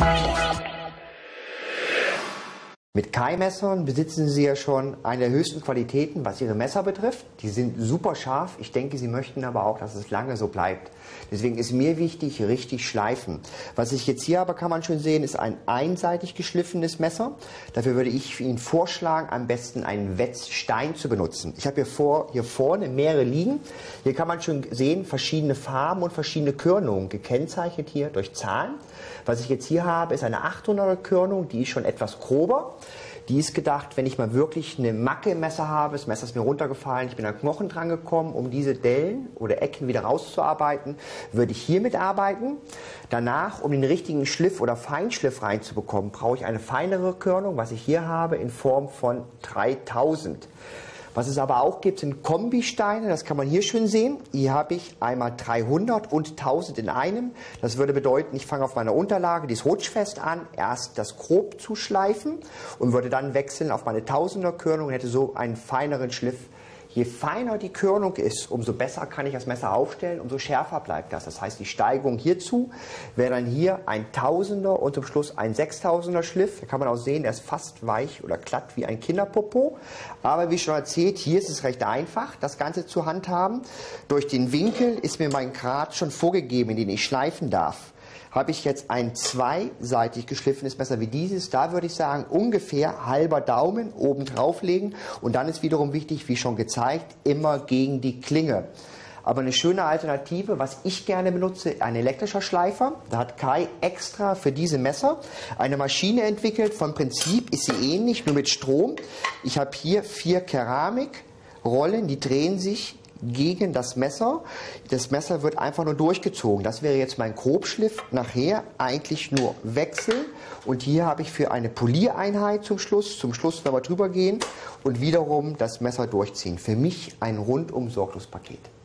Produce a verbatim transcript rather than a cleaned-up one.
Mit Kai-Messern besitzen Sie ja schon eine der höchsten Qualitäten, was Ihre Messer betrifft. Die sind super scharf. Ich denke, Sie möchten aber auch, dass es lange so bleibt. Deswegen ist mir wichtig, richtig schleifen. Was ich jetzt hier habe, kann man schon sehen, ist ein einseitig geschliffenes Messer. Dafür würde ich Ihnen vorschlagen, am besten einen Wetzstein zu benutzen. Ich habe hier, vor, hier vorne mehrere liegen. Hier kann man schon sehen, verschiedene Farben und verschiedene Körnungen, gekennzeichnet hier durch Zahlen. Was ich jetzt hier habe, ist eine achthunderter Körnung, die ist schon etwas grober. Die ist gedacht, wenn ich mal wirklich eine Macke im Messer habe, das Messer ist mir runtergefallen, ich bin an Knochen dran gekommen, um diese Dellen oder Ecken wieder rauszuarbeiten, würde ich hiermit arbeiten. Danach, um den richtigen Schliff oder Feinschliff reinzubekommen, brauche ich eine feinere Körnung, was ich hier habe, in Form von dreitausend. Was es aber auch gibt, sind Kombisteine, das kann man hier schön sehen. Hier habe ich einmal dreihundert und tausend in einem. Das würde bedeuten, ich fange auf meiner Unterlage, die ist rutschfest an, erst das grob zu schleifen und würde dann wechseln auf meine tausender Körnung und hätte so einen feineren Schliff. Je feiner die Körnung ist, umso besser kann ich das Messer aufstellen, umso schärfer bleibt das. Das heißt, die Steigung hierzu wäre dann hier ein Tausender und zum Schluss ein Sechstausender Schliff. Da kann man auch sehen, der ist fast weich oder glatt wie ein Kinderpopo. Aber wie schon erzählt, hier ist es recht einfach, das Ganze zu handhaben. Durch den Winkel ist mir mein Grad schon vorgegeben, in den ich schleifen darf. Habe ich jetzt ein zweiseitig geschliffenes Messer wie dieses, da würde ich sagen, ungefähr halber Daumen oben drauflegen und dann ist wiederum wichtig, wie schon gezeigt, immer gegen die Klinge. Aber eine schöne Alternative, was ich gerne benutze, ein elektrischer Schleifer. Da hat Kai extra für diese Messer eine Maschine entwickelt. Vom Prinzip ist sie ähnlich, nur mit Strom. Ich habe hier vier Keramikrollen, die drehen sich gegen das Messer. Das Messer wird einfach nur durchgezogen. Das wäre jetzt mein Grobschliff. Nachher eigentlich nur wechseln. Und hier habe ich für eine Poliereinheit zum Schluss, zum Schluss nochmal drüber gehen und wiederum das Messer durchziehen. Für mich ein rundum sorglos Paket.